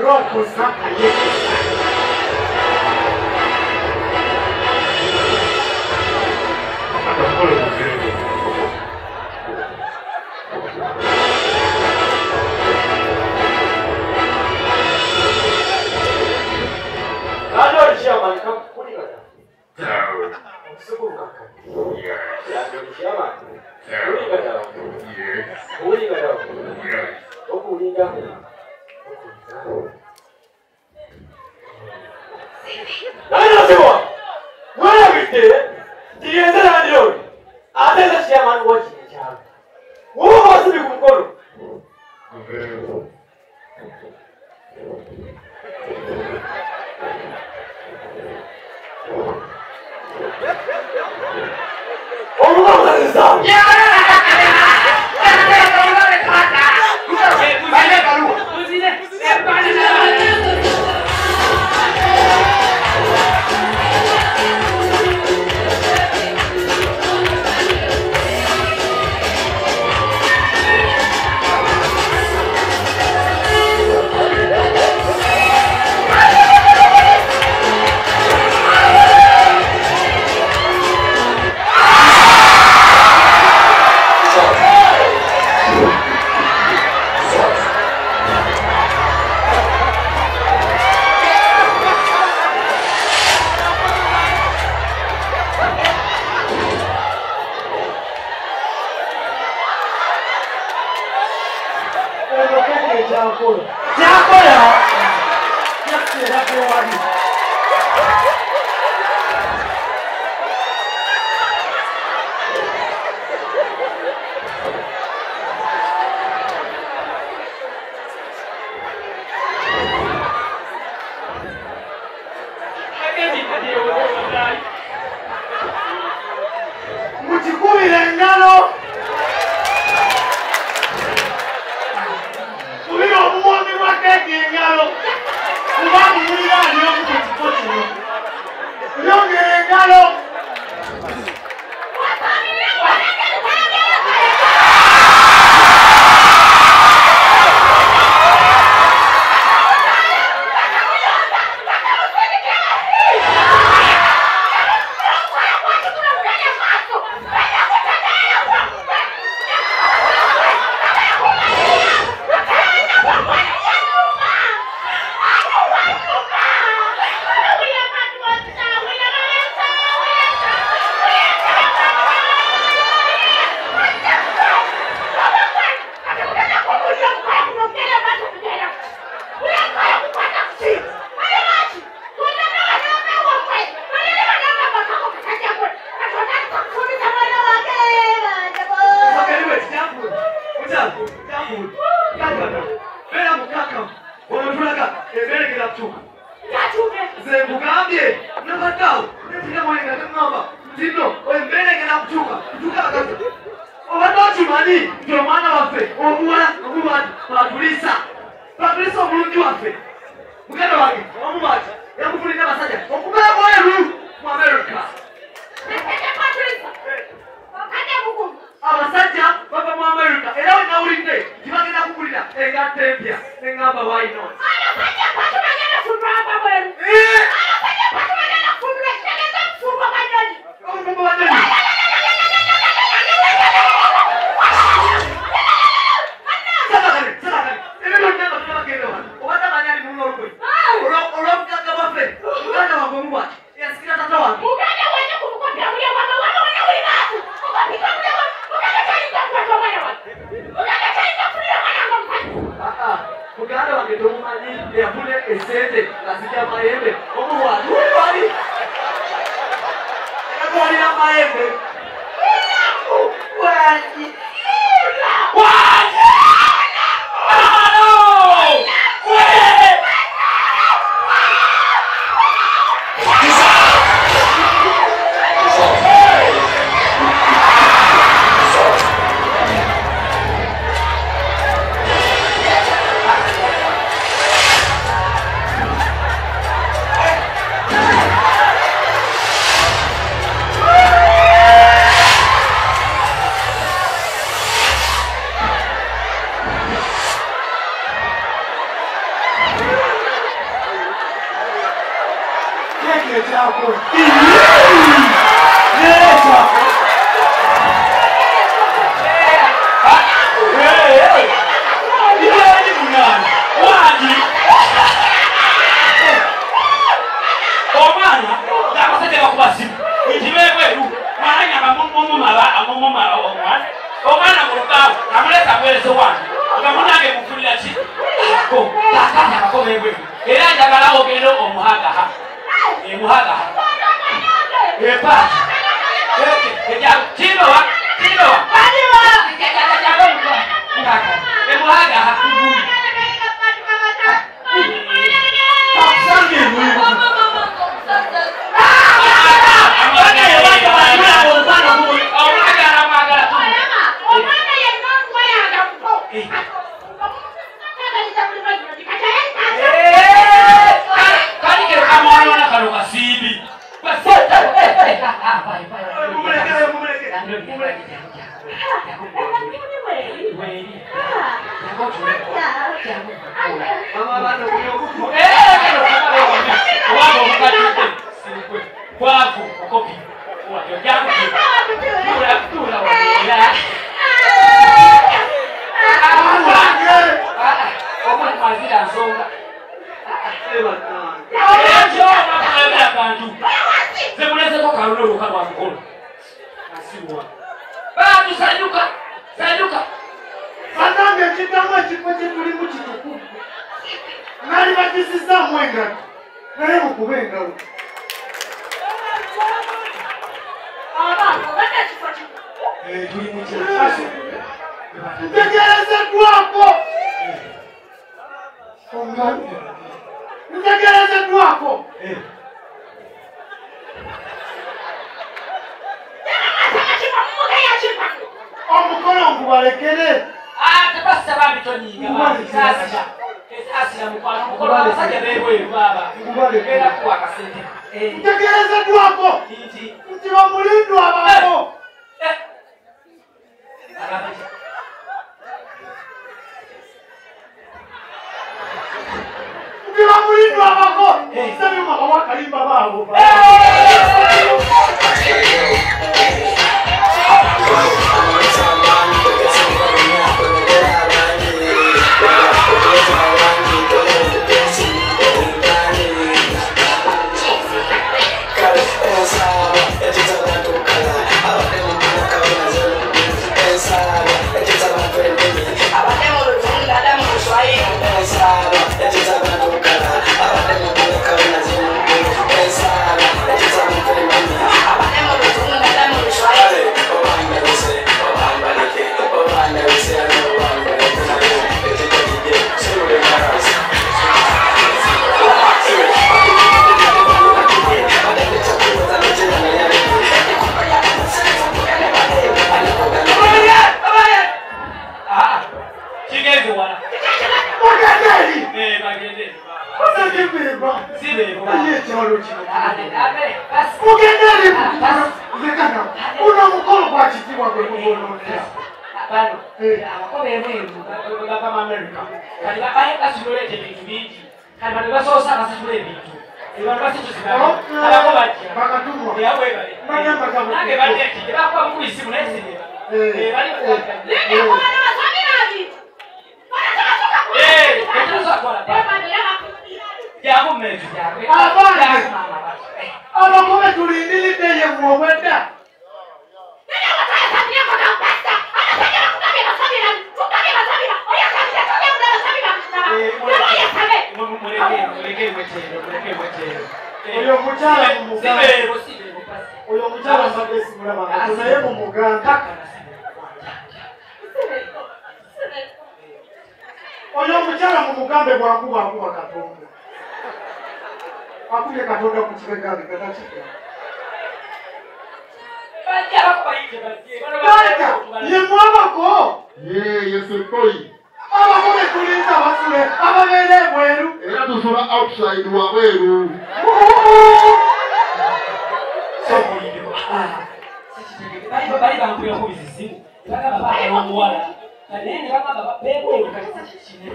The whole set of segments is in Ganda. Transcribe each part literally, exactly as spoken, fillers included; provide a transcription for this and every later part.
roho kusaka yetu. Nado Chairman kam kuni kada. Tahu. Sebut kakak. Ya. Nado Chairman. Kuni kada. Ya. Kuni kada. Ya. Oh kuni kada. Nado semua. Mana betul? Dia sedang tidur. Ada Chairman wajib cakap. Oh masih dikumpul. Allah Azza. Ya. Balik baru. Sini. Balik. Siapa ya? Yang tidak keluar. Mchukui lengano. Ngalo, ubangi mulira niyo mukoti. Yonge ngalo. kile chako. Leta. Eh. Ile ni mnani. Waji. Omana, na kusete bakubasi. Ijiwewe ru. Mwana ngamumu maba amumu maba omwana. Omwana ngoroka amuleta kwelezo wana. Ngamunage mufulira chi. Ko, takanya ko wewe. Era njagala ogendo omuhaga ha. E muhaga ha. Epa. Eke, eja chino wa, chino wa. Badiwa. Jaga jaga ko. Muhaga. E muhaga ha. Taksange wewe.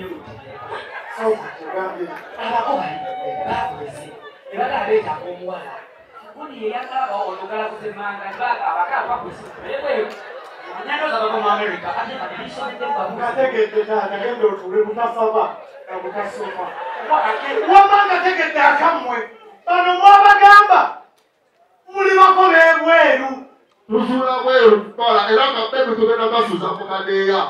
Abakozi, bakozi, ebala abeta omuwala. Ngategedde taata genda otule butasaba na butasoma. Wamanga tegedde akammwe bano mwabagamba muli bakola ebweru. Tusuula bweru tukola era nga bebi tugenda kasuza mu kadeeya.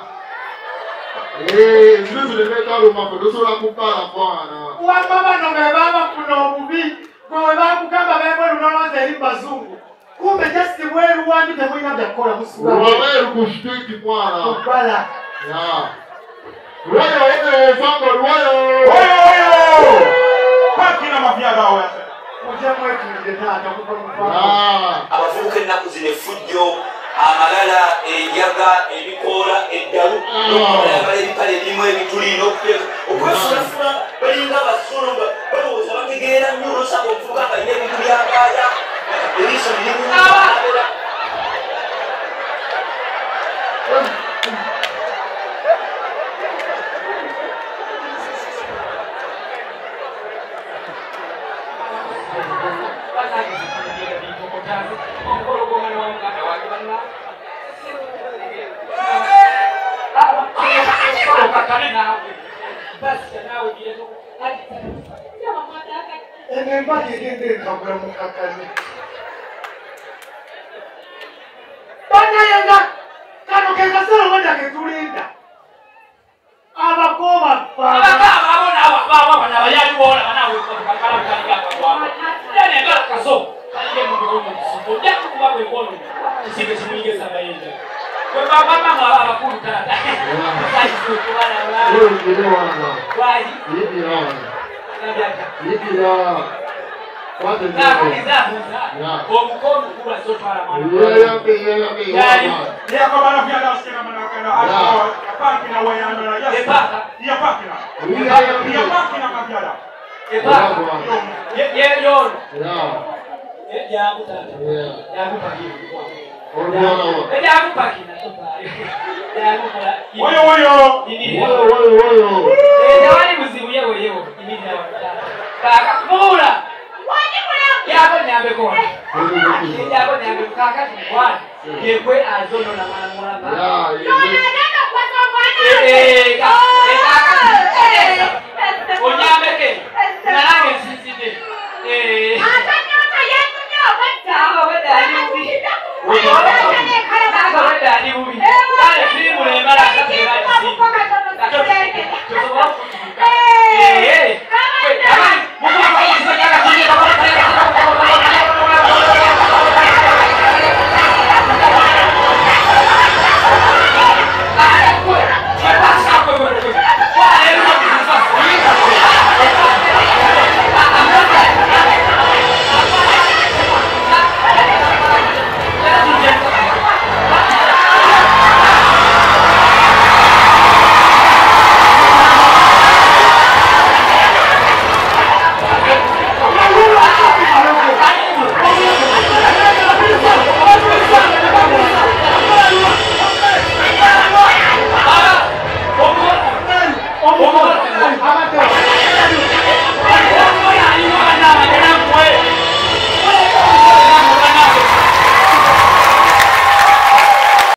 Eh, nzizu nebeetalumako tusuula kubbala mwana. Wamma bano be baabafuna obubi gwe baakugamba beebweru nolonze eri bazungu. Kumbe just bweru wandi temulina byakukola musuula. Wabweru ku street mwana. Kubbala. Ya. Ruwayo oyo fango ruwayo. Oyo oyo. Pakina mafyaga awo yase. Mujja mwetulire taata kuva mu fango. Abavubuka ennaku zino effujjo amalala enjaga ebikoola eddalu okulaba ebipale ebimu ebituli n'okuteeka okwefunafuna balinga abasolo nga balowooza bategeera nnyo olwosanga omuvubuka alina ebintu byagaaya eriiso lirimuabera Enemba gegende nkabula mukakane. Banayenga kano kekasolo wenda ketulinda. Abakoma baba. Abakaba abona aba baba bana bayali bona bana bakala kali akwa. Yane ngala kaso. Kali mu biromo siko. Jaku kuba kwe kono. Sike simuinge sabayenda. Kwa baba mama abakulu tata. Sai ku bana bana. Wewe ndio wana. Waji. Hivi wana. Nabiaka. Hivi la. Watu ndio. Na kulizabu za. Omukono kula sotwala mwana. Yeye yapi yeye yapi. Yako bana fyaga asikira manakana. Acho pakina wayana yase. Epaka. Ya pakina. Ya pakina mafyaga. Epaka. Ye ye yono. Ya. Yagu tata. Yagu pakina. Oyo Yagu pakina sotwala. Yagu kula. Oyo oyo. oyo oyo oyo. Eh dawali muzibu yewo yewo. Imija tata. Kaka mula. Wani mula. Yago nyambe ko. Yago nyambe kaka wani. Yekwe azono na mwana mwana. Ya, Eh eh kaka. Onyambe ke. Narange sisite. Eh. Atanyota yetu nyo wata. Wata ali ubi. Wata wata ali ubi. Kale simu le mara kati ya simu. Katoto. Eh eh. Kama Mungu akaweza kaka chini kama Abate